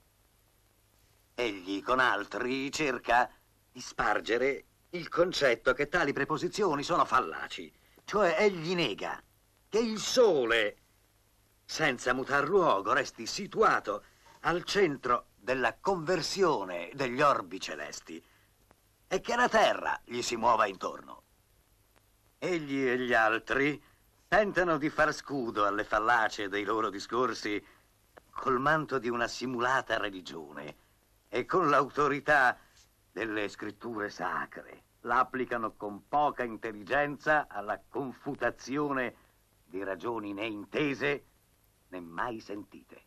Egli con altri cerca di spargere il concetto che tali preposizioni sono fallaci. Cioè egli nega che il Sole, senza mutar luogo, resti situato al centro della conversione degli orbi celesti. e che la terra gli si muova intorno. Egli e gli altri tentano di far scudo alle fallacie dei loro discorsi col manto di una simulata religione e con l'autorità delle scritture sacre. L'applicano con poca intelligenza alla confutazione di ragioni né intese né mai sentite.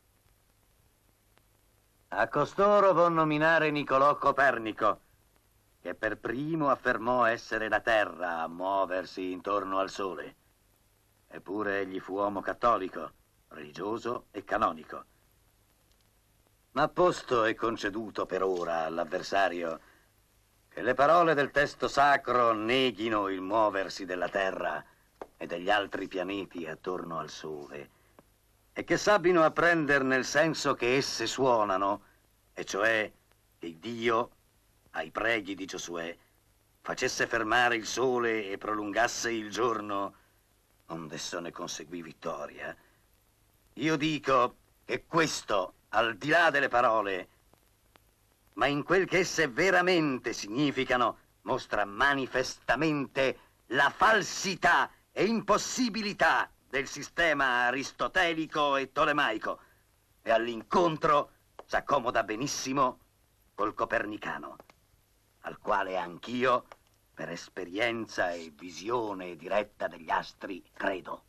A costoro vo nominare Niccolò Copernico, che per primo affermò essere la Terra a muoversi intorno al Sole. Eppure egli fu uomo cattolico, religioso e canonico. Ma posto e conceduto per ora all'avversario che le parole del testo sacro neghino il muoversi della Terra e degli altri pianeti attorno al Sole, e che sabbino apprenderne il senso che esse suonano, e cioè che Dio, ai preghi di Giosuè, facesse fermare il Sole e prolungasse il giorno, onde esso ne conseguì vittoria. Io dico che questo, al di là delle parole, ma in quel che esse veramente significano, mostra manifestamente la falsità e impossibilità del sistema aristotelico e tolemaico, e all'incontro s'accomoda benissimo col copernicano, al quale anch'io, per esperienza e visione diretta degli astri, credo.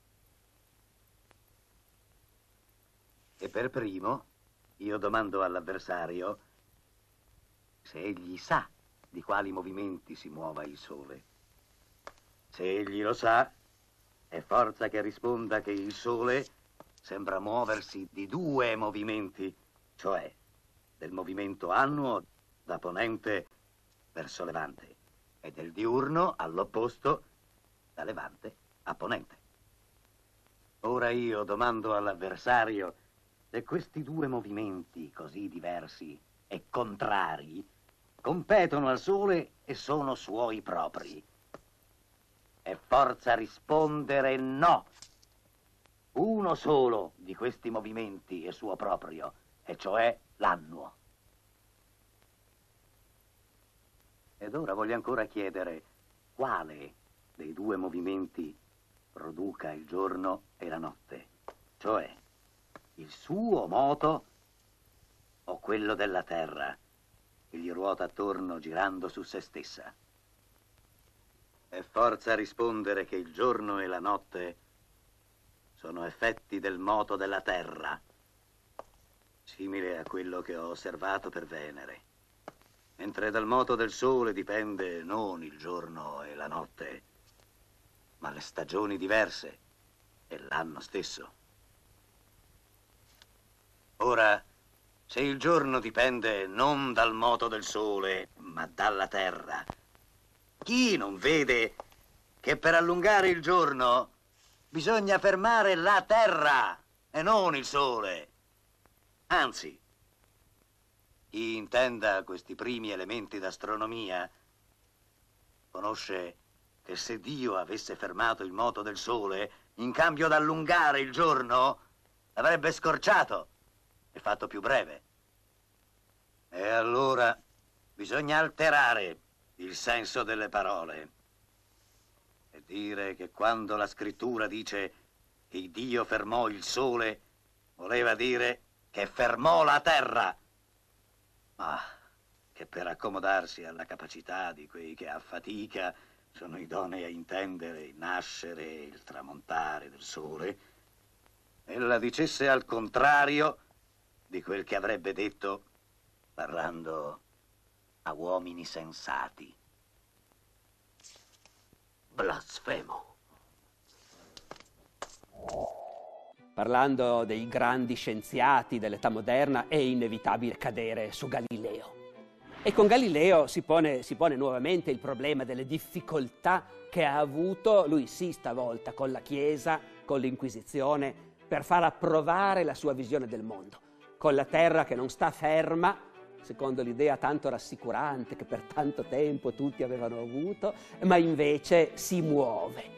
E per primo, io domando all'avversario se egli sa di quali movimenti si muova il Sole. Se egli lo sa, è forza che risponda che il Sole sembra muoversi di due movimenti, cioè del movimento annuo da ponente verso levante e del diurno all'opposto da levante a ponente. Ora io domando all'avversario se questi due movimenti così diversi e contrari competono al Sole e sono suoi propri. È forza rispondere no. Uno solo di questi movimenti è suo proprio, e cioè l'annuo. Ed ora voglio ancora chiedere quale dei due movimenti produca il giorno e la notte, cioè il suo moto o quello della Terra, che gli ruota attorno girando su se stessa. È forza rispondere che il giorno e la notte sono effetti del moto della Terra, simile a quello che ho osservato per Venere, mentre dal moto del Sole dipende non il giorno e la notte, ma le stagioni diverse e l'anno stesso. Ora, se il giorno dipende non dal moto del Sole, ma dalla Terra, chi non vede che per allungare il giorno bisogna fermare la Terra e non il Sole? Anzi, chi intenda questi primi elementi d'astronomia conosce che se Dio avesse fermato il moto del Sole, in cambio d'allungare il giorno, l'avrebbe scorciato e fatto più breve. E allora bisogna alterare il senso delle parole e dire che quando la scrittura dice che Dio fermò il Sole, voleva dire che fermò la Terra, ma che per accomodarsi alla capacità di quei che a fatica sono idonei a intendere il nascere e il tramontare del Sole, ella dicesse al contrario di quel che avrebbe detto parlando a uomini sensati. Blasfemo. Parlando dei grandi scienziati dell'età moderna, è inevitabile cadere su Galileo. E con Galileo si pone, si pone nuovamente il problema delle difficoltà che ha avuto, lui sì stavolta, con la Chiesa, con l'Inquisizione, per far approvare la sua visione del mondo. Con la Terra che non sta ferma, secondo l'idea tanto rassicurante che per tanto tempo tutti avevano avuto, ma invece si muove.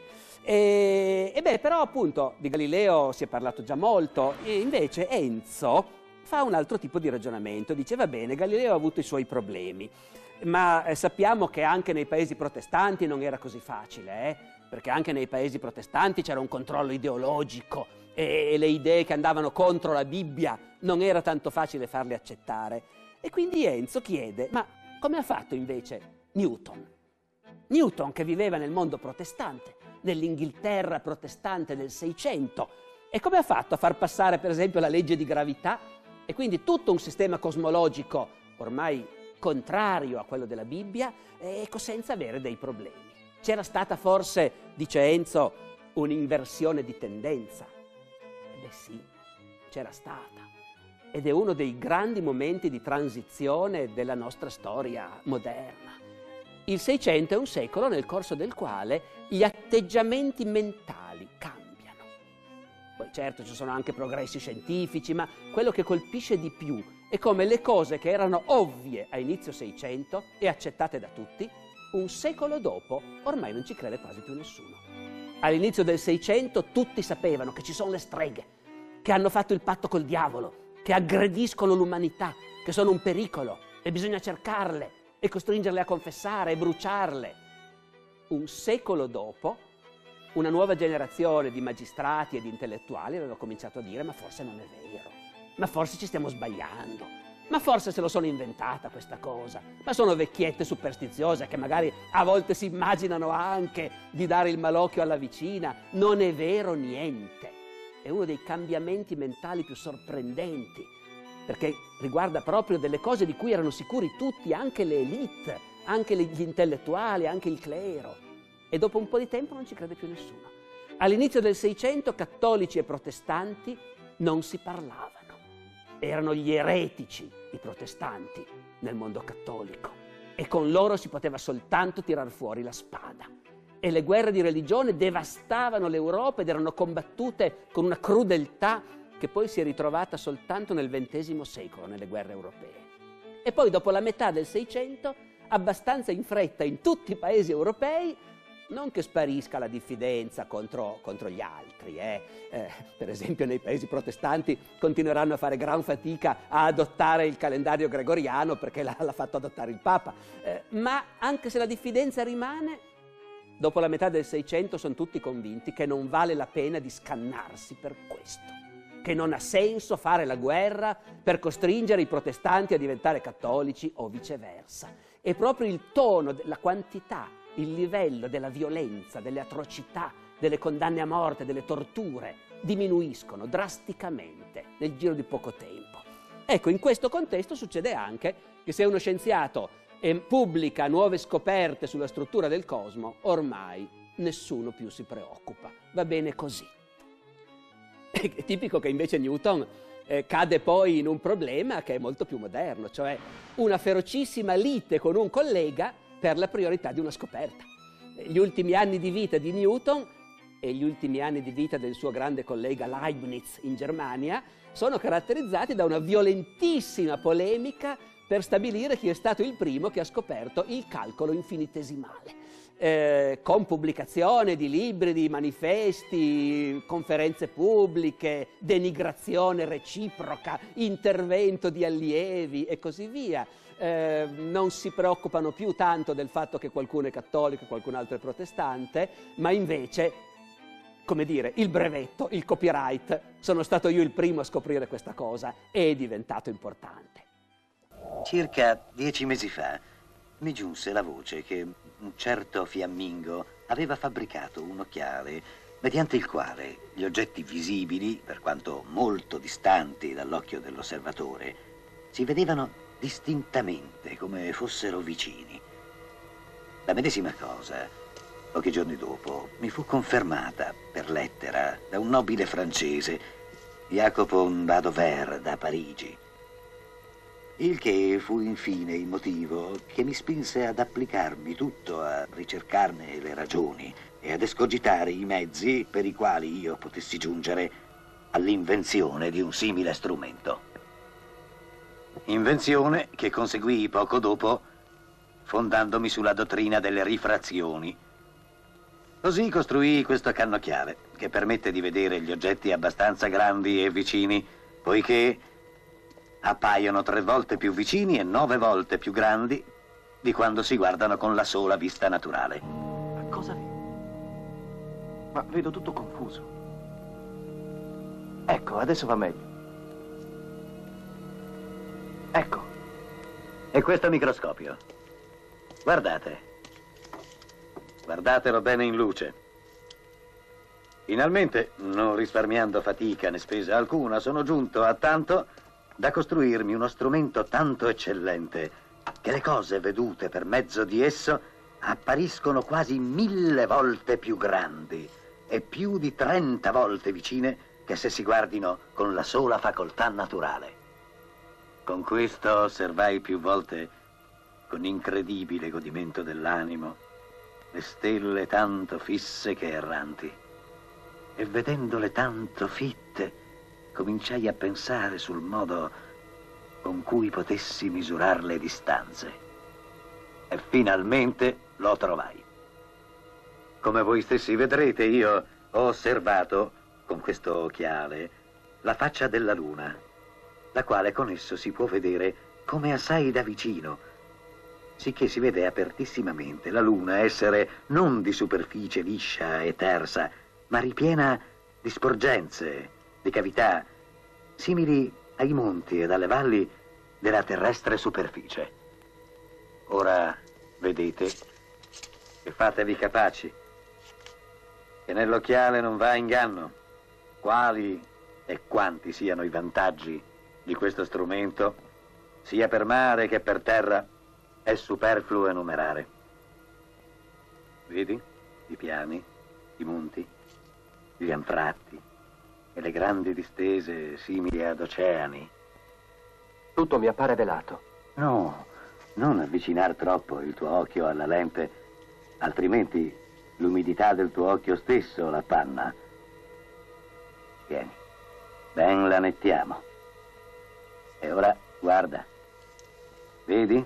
E, e beh, però appunto di Galileo si è parlato già molto, e invece Enzo fa un altro tipo di ragionamento. Dice, va bene, Galileo ha avuto i suoi problemi, ma eh, sappiamo che anche nei paesi protestanti non era così facile, eh? Perché anche nei paesi protestanti c'era un controllo ideologico e, e le idee che andavano contro la Bibbia non era tanto facile farle accettare. E quindi Enzo chiede, ma come ha fatto invece Newton? Newton, che viveva nel mondo protestante, nell'Inghilterra protestante del Seicento, e come ha fatto a far passare per esempio la legge di gravità e quindi tutto un sistema cosmologico ormai contrario a quello della Bibbia, ecco, senza avere dei problemi? C'era stata forse, dice Enzo, un'inversione di tendenza? E beh sì, c'era stata. Ed è uno dei grandi momenti di transizione della nostra storia moderna. Il Seicento è un secolo nel corso del quale gli atteggiamenti mentali cambiano. Poi certo ci sono anche progressi scientifici, ma quello che colpisce di più è come le cose che erano ovvie a inizio Seicento e accettate da tutti, un secolo dopo ormai non ci crede quasi più nessuno. All'inizio del Seicento tutti sapevano che ci sono le streghe, che hanno fatto il patto col diavolo, che aggrediscono l'umanità, che sono un pericolo e bisogna cercarle e costringerle a confessare e bruciarle. Un secolo dopo, una nuova generazione di magistrati e di intellettuali aveva cominciato a dire ma forse non è vero, ma forse ci stiamo sbagliando, ma forse se lo sono inventata questa cosa, ma sono vecchiette superstiziose che magari a volte si immaginano anche di dare il malocchio alla vicina, non è vero niente. È uno dei cambiamenti mentali più sorprendenti, perché riguarda proprio delle cose di cui erano sicuri tutti, anche le elite, anche gli intellettuali, anche il clero. E dopo un po' di tempo non ci crede più nessuno. All'inizio del Seicento cattolici e protestanti non si parlavano. Erano gli eretici i protestanti nel mondo cattolico e con loro si poteva soltanto tirar fuori la spada. E le guerre di religione devastavano l'Europa ed erano combattute con una crudeltà che poi si è ritrovata soltanto nel ventesimo secolo, nelle guerre europee. E poi dopo la metà del Seicento, abbastanza in fretta in tutti i paesi europei, non che sparisca la diffidenza contro, contro gli altri, eh. Eh, per esempio nei paesi protestanti continueranno a fare gran fatica a adottare il calendario gregoriano perché l'ha, l'ha fatto adottare il Papa, eh, ma anche se la diffidenza rimane, dopo la metà del Seicento sono tutti convinti che non vale la pena di scannarsi per questo, che non ha senso fare la guerra per costringere i protestanti a diventare cattolici o viceversa. E proprio il tono, la quantità, il livello della violenza, delle atrocità, delle condanne a morte, delle torture diminuiscono drasticamente nel giro di poco tempo. Ecco, in questo contesto succede anche che se uno scienziato eh, pubblica nuove scoperte sulla struttura del cosmo, ormai nessuno più si preoccupa. Va bene così. È tipico che invece Newton eh, cade poi in un problema che è molto più moderno, cioè una ferocissima lite con un collega per la priorità di una scoperta. Gli ultimi anni di vita di Newton e gli ultimi anni di vita del suo grande collega Leibniz in Germania sono caratterizzati da una violentissima polemica per stabilire chi è stato il primo che ha scoperto il calcolo infinitesimale. Eh, con pubblicazione di libri, di manifesti, conferenze pubbliche, denigrazione reciproca, intervento di allievi e così via. Eh, non si preoccupano più tanto del fatto che qualcuno è cattolico e qualcun altro è protestante, ma invece, come dire, il brevetto, il copyright, sono stato io il primo a scoprire questa cosa e è diventato importante. Circa dieci mesi fa mi giunse la voce che un certo fiammingo aveva fabbricato un occhiale mediante il quale gli oggetti visibili, per quanto molto distanti dall'occhio dell'osservatore, si vedevano distintamente come fossero vicini. La medesima cosa, pochi giorni dopo, mi fu confermata per lettera da un nobile francese, Jacopo Badover, da Parigi. Il che fu infine il motivo che mi spinse ad applicarmi tutto a ricercarne le ragioni e ad escogitare i mezzi per i quali io potessi giungere all'invenzione di un simile strumento. Invenzione che conseguii poco dopo fondandomi sulla dottrina delle rifrazioni. Così costruii questo cannocchiale che permette di vedere gli oggetti abbastanza grandi e vicini, poiché appaiono tre volte più vicini e nove volte più grandi di quando si guardano con la sola vista naturale. Ma cosa vedi? Ma vedo tutto confuso. Ecco, adesso va meglio. Ecco. E questo microscopio? Guardate. Guardatelo bene in luce. Finalmente, non risparmiando fatica né spesa alcuna, sono giunto a tanto da costruirmi uno strumento tanto eccellente che le cose vedute per mezzo di esso appariscono quasi mille volte più grandi e più di trenta volte vicine che se si guardino con la sola facoltà naturale. Con questo osservai più volte, con incredibile godimento dell'animo, le stelle tanto fisse che erranti. E vedendole tanto fitte, cominciai a pensare sul modo con cui potessi misurare le distanze. E finalmente lo trovai. Come voi stessi vedrete, io ho osservato, con questo occhiale, la faccia della luna, la quale con esso si può vedere come assai da vicino, sicché si vede apertissimamente la luna essere non di superficie liscia e tersa, ma ripiena di sporgenze, di cavità, simili ai monti ed alle valli della terrestre superficie. Ora vedete e fatevi capaci che nell'occhiale non va inganno. Quali e quanti siano i vantaggi di questo strumento, sia per mare che per terra, è superfluo enumerare. Vedi i piani, i monti, gli anfratti e le grandi distese simili ad oceani. Tutto mi appare velato. No, non avvicinar troppo il tuo occhio alla lente, altrimenti l'umidità del tuo occhio stesso l'appanna. Vieni, ben la nettiamo. E ora guarda. Vedi?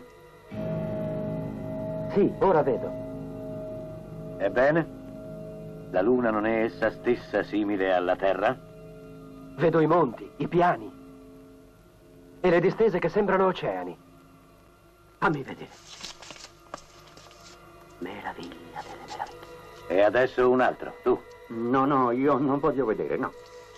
Sì, ora vedo. Ebbene? La luna non è essa stessa simile alla Terra? Vedo i monti, i piani e le distese che sembrano oceani. Fammi vedere. Meraviglia delle meraviglie. E adesso un altro, tu. No, no, io non voglio vedere, no.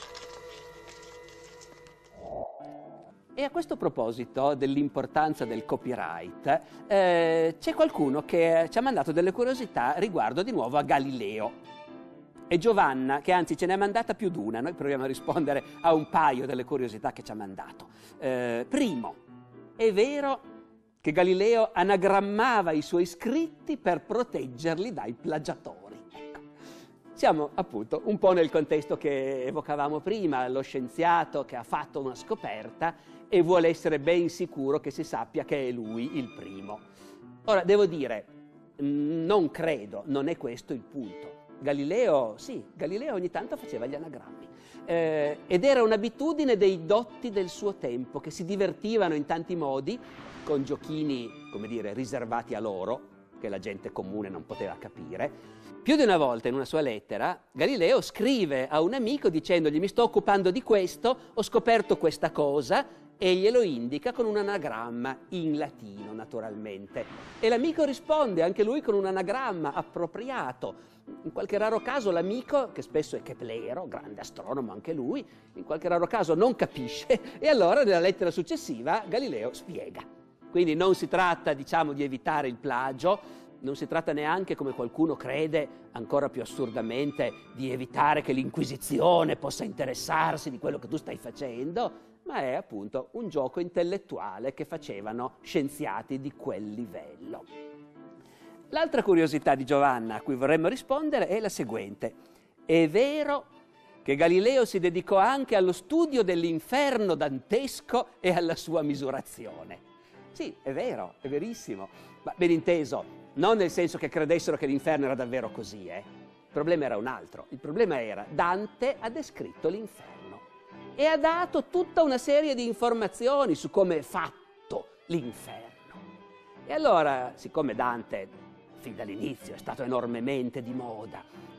E a questo proposito dell'importanza del copyright, eh, c'è qualcuno che ci ha mandato delle curiosità riguardo di nuovo a Galileo. E Giovanna, che anzi ce ne ha mandata più d'una, noi proviamo a rispondere a un paio delle curiosità che ci ha mandato. Eh, primo, è vero che Galileo anagrammava i suoi scritti per proteggerli dai plagiatori. Ecco. Siamo appunto un po' nel contesto che evocavamo prima, lo scienziato che ha fatto una scoperta e vuole essere ben sicuro che si sappia che è lui il primo. Ora, devo dire, non credo, non è questo il punto. Galileo, sì, Galileo ogni tanto faceva gli anagrammi eh, ed era un'abitudine dei dotti del suo tempo che si divertivano in tanti modi con giochini, come dire, riservati a loro, che la gente comune non poteva capire. Più di una volta in una sua lettera Galileo scrive a un amico dicendogli: mi sto occupando di questo, ho scoperto questa cosa, e glielo indica con un anagramma in latino, naturalmente. E l'amico risponde anche lui con un anagramma appropriato. In qualche raro caso l'amico, che spesso è Keplero, grande astronomo anche lui, in qualche raro caso non capisce e allora nella lettera successiva Galileo spiega. Quindi non si tratta, diciamo, di evitare il plagio, non si tratta neanche, come qualcuno crede, ancora più assurdamente, di evitare che l'Inquisizione possa interessarsi di quello che tu stai facendo, ma è appunto un gioco intellettuale che facevano scienziati di quel livello. L'altra curiosità di Giovanna a cui vorremmo rispondere è la seguente. È vero che Galileo si dedicò anche allo studio dell'inferno dantesco e alla sua misurazione. Sì, è vero, è verissimo, ma ben inteso, non nel senso che credessero che l'inferno era davvero così, eh. Il problema era un altro. Il problema era Dante ha descritto l'inferno e ha dato tutta una serie di informazioni su come è fatto l'inferno. E allora, siccome Dante fin dall'inizio è stato enormemente di moda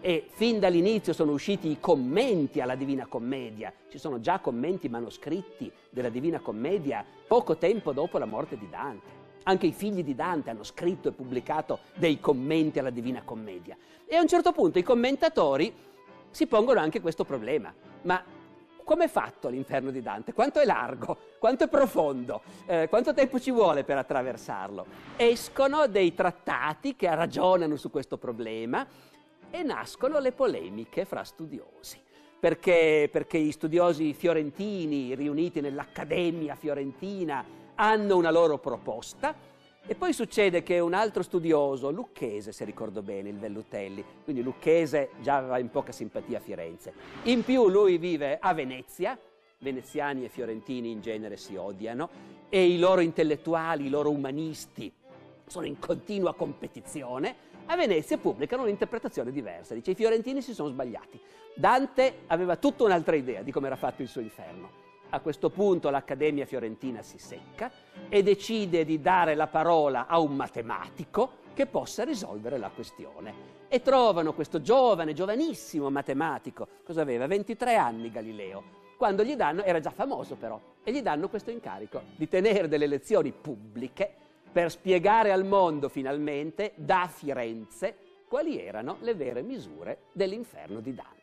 e fin dall'inizio sono usciti i commenti alla Divina Commedia. Ci sono già commenti manoscritti della Divina Commedia poco tempo dopo la morte di Dante. Anche i figli di Dante hanno scritto e pubblicato dei commenti alla Divina Commedia. E a un certo punto i commentatori si pongono anche questo problema. Ma come è fatto l'inferno di Dante? Quanto è largo? Quanto è profondo? Eh, quanto tempo ci vuole per attraversarlo? Escono dei trattati che ragionano su questo problema e nascono le polemiche fra studiosi. Perché, perché gli studiosi fiorentini riuniti nell'Accademia Fiorentina hanno una loro proposta e poi succede che un altro studioso, Lucchese se ricordo bene, il Vellutelli, quindi Lucchese già aveva in poca simpatia a Firenze, in più lui vive a Venezia, veneziani e fiorentini in genere si odiano e i loro intellettuali, i loro umanisti sono in continua competizione. A Venezia pubblicano un'interpretazione diversa, dice i fiorentini si sono sbagliati. Dante aveva tutta un'altra idea di come era fatto il suo inferno. A questo punto l'Accademia Fiorentina si secca e decide di dare la parola a un matematico che possa risolvere la questione. E trovano questo giovane, giovanissimo matematico, cosa aveva? ventitré anni Galileo, quando gli danno, era già famoso però, e gli danno questo incarico di tenere delle lezioni pubbliche per spiegare al mondo finalmente, da Firenze, quali erano le vere misure dell'inferno di Dante.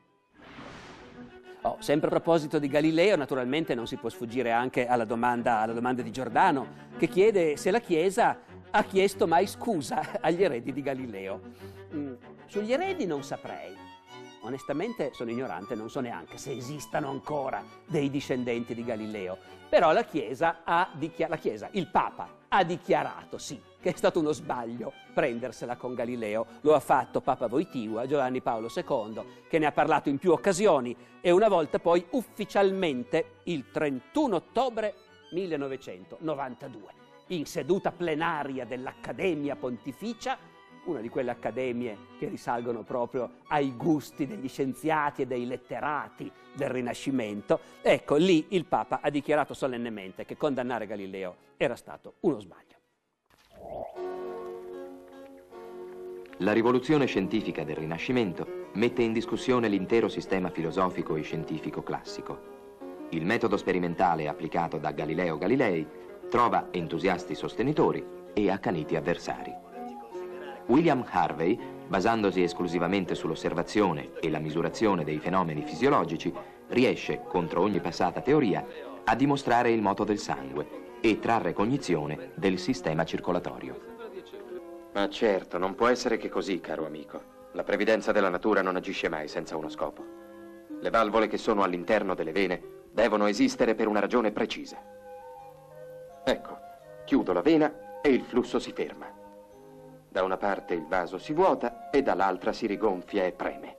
Oh, sempre a proposito di Galileo, naturalmente non si può sfuggire anche alla domanda, alla domanda di Giordano, che chiede se la Chiesa ha chiesto mai scusa agli eredi di Galileo. Mm, sugli eredi non saprei. Onestamente sono ignorante, non so neanche se esistano ancora dei discendenti di Galileo. Però la Chiesa ha dichiarato, la Chiesa, il Papa, ha dichiarato, sì, che è stato uno sbaglio prendersela con Galileo. Lo ha fatto Papa Wojtyła, Giovanni Paolo secondo, che ne ha parlato in più occasioni e una volta poi ufficialmente il trentuno ottobre millenovecentonovantadue, in seduta plenaria dell'Accademia Pontificia, una di quelle accademie che risalgono proprio ai gusti degli scienziati e dei letterati del Rinascimento. Ecco, lì il Papa ha dichiarato solennemente che condannare Galileo era stato uno sbaglio. La rivoluzione scientifica del Rinascimento mette in discussione l'intero sistema filosofico e scientifico classico. Il metodo sperimentale applicato da Galileo Galilei trova entusiasti sostenitori e accaniti avversari. William Harvey, basandosi esclusivamente sull'osservazione e la misurazione dei fenomeni fisiologici, riesce, contro ogni passata teoria, a dimostrare il moto del sangue e trarre cognizione del sistema circolatorio. Ma certo, non può essere che così, caro amico. La previdenza della natura non agisce mai senza uno scopo. Le valvole che sono all'interno delle vene devono esistere per una ragione precisa. Ecco, chiudo la vena e il flusso si ferma. Da una parte il vaso si vuota e dall'altra si rigonfia e preme.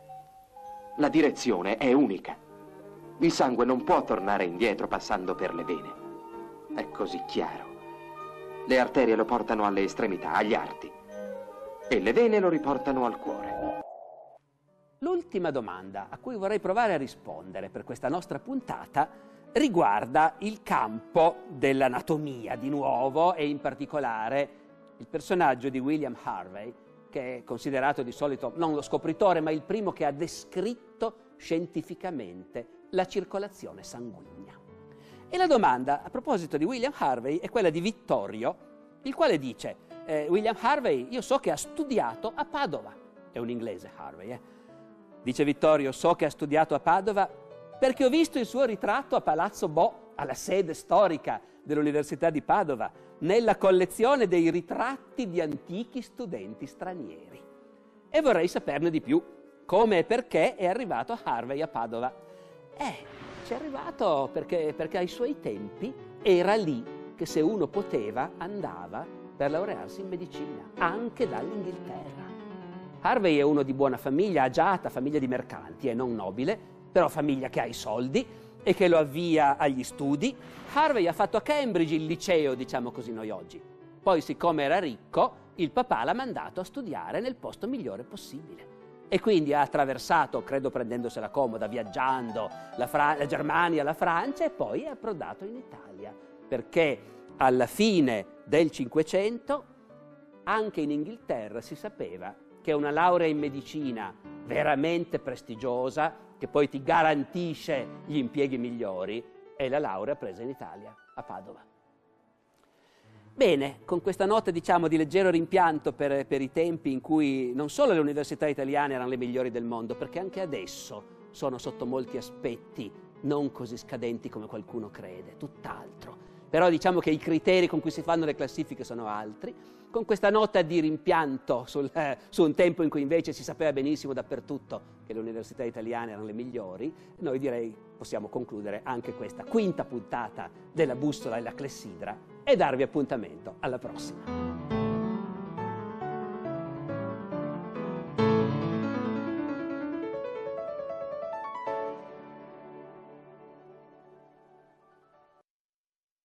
La direzione è unica. Il sangue non può tornare indietro passando per le vene. È così chiaro. Le arterie lo portano alle estremità, agli arti, e le vene lo riportano al cuore. L'ultima domanda a cui vorrei provare a rispondere per questa nostra puntata riguarda il campo dell'anatomia di nuovo e in particolare il personaggio di William Harvey, che è considerato di solito non lo scopritore, ma il primo che ha descritto scientificamente la circolazione sanguigna. E la domanda a proposito di William Harvey è quella di Vittorio, il quale dice, eh, William Harvey, io so che ha studiato a Padova. È un inglese Harvey, eh? Dice Vittorio, so che ha studiato a Padova perché ho visto il suo ritratto a Palazzo Bo, alla sede storica dell'Università di Padova, nella collezione dei ritratti di antichi studenti stranieri. E vorrei saperne di più, come e perché è arrivato Harvey a Padova. Eh, ci è arrivato perché, perché ai suoi tempi era lì che se uno poteva andava per laurearsi in medicina, anche dall'Inghilterra. Harvey è uno di buona famiglia, agiata, famiglia di mercanti e non nobile, però famiglia che ha i soldi e che lo avvia agli studi. Harvey ha fatto a Cambridge il liceo, diciamo così noi oggi. Poi, siccome era ricco, il papà l'ha mandato a studiare nel posto migliore possibile. E quindi ha attraversato, credo prendendosela comoda, viaggiando la, Fra- la Germania, la Francia, e poi è approdato in Italia, perché alla fine del Cinquecento anche in Inghilterra si sapeva che una laurea in medicina veramente prestigiosa, che poi ti garantisce gli impieghi migliori, è la laurea presa in Italia, a Padova. Bene, con questa nota diciamo di leggero rimpianto per, per i tempi in cui non solo le università italiane erano le migliori del mondo, perché anche adesso sono sotto molti aspetti non così scadenti come qualcuno crede, tutt'altro. Però diciamo che i criteri con cui si fanno le classifiche sono altri. Con questa nota di rimpianto sul, eh, su un tempo in cui invece si sapeva benissimo dappertutto che le università italiane erano le migliori, noi direi possiamo concludere anche questa quinta puntata della Bussola e la Clessidra e darvi appuntamento alla prossima.